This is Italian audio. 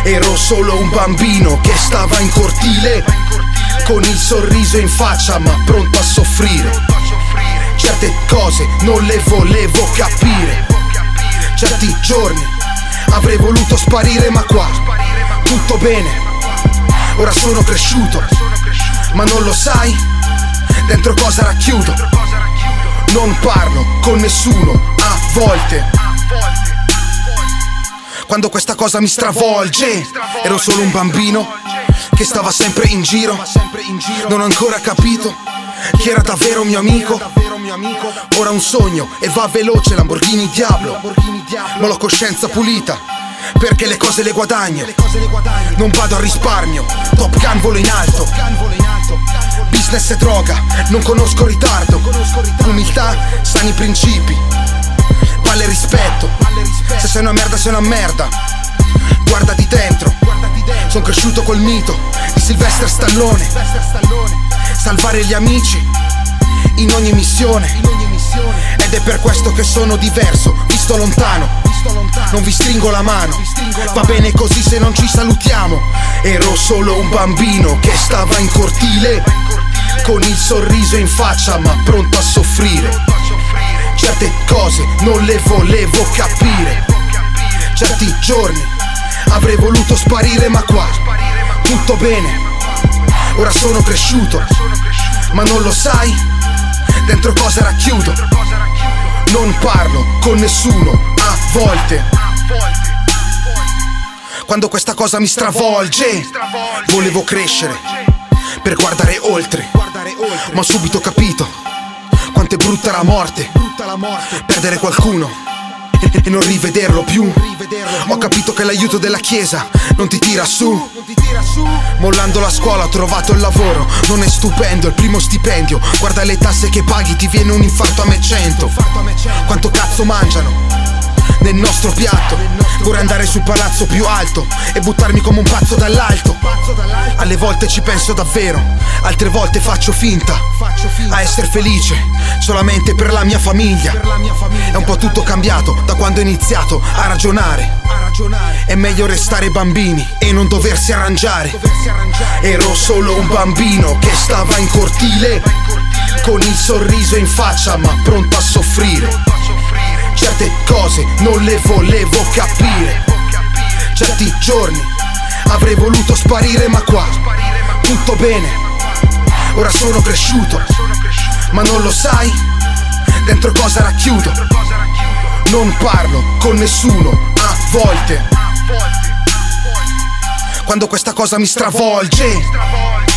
Ero solo un bambino che stava in cortile, con il sorriso in faccia ma pronto a soffrire. Certe cose non le volevo capire. Certi giorni avrei voluto sparire, ma qua tutto bene. Ora sono cresciuto, ma non lo sai dentro cosa racchiudo. Non parlo con nessuno a volte, quando questa cosa mi stravolge. Ero solo un bambino che stava sempre in giro. Non ho ancora capito chi era davvero mio amico. Ora un sogno e va veloce, Lamborghini Diablo. Ma l'ho coscienza pulita, perché le cose le guadagno. Non vado a risparmio, Top Gun volo in alto. Business e droga, non conosco ritardo. Umiltà, sani principi, palle e rispetto. Se sei una merda sei una merda, guardati dentro. Sono cresciuto col mito di Sylvester Stallone, salvare gli amici in ogni missione. Ed è per questo che sono diverso, visto lontano. Non vi stringo la mano, va bene così se non ci salutiamo. Ero solo un bambino che stava in cortile, con il sorriso in faccia ma pronto a soffrire. Certe cose non le volevo capire. Certi giorni avrei voluto sparire, ma qua tutto bene. Ora sono cresciuto, ma non lo sai dentro cosa racchiudo. Non parlo con nessuno a volte, quando questa cosa mi stravolge. Volevo crescere per guardare oltre, ma ho subito capito quanto è brutta la morte. Perdere qualcuno e non rivederlo più. Ho capito che l'aiuto della chiesa non ti tira su. Mollando la scuola ho trovato il lavoro, non è stupendo il primo stipendio. Guarda le tasse che paghi, ti viene un infarto a me 100. Quanto cazzo mangiano nel nostro piatto? Vorrei andare sul palazzo più alto e buttarmi come un pazzo dall'alto. Alle volte ci penso davvero, altre volte faccio finta a essere felice solamente per la mia famiglia. È un po' tutto cambiato da quando ho iniziato a ragionare. È meglio restare bambini e non doversi arrangiare. Ero solo un bambino che stava in cortile, con il sorriso in faccia ma pronto a soffrire. Certe cose non le volevo capire. Certi giorni avrei voluto sparire, ma qua tutto bene. Ora sono cresciuto, ma non lo sai dentro cosa racchiudo. Non parlo con nessuno a volte, quando questa cosa mi stravolge.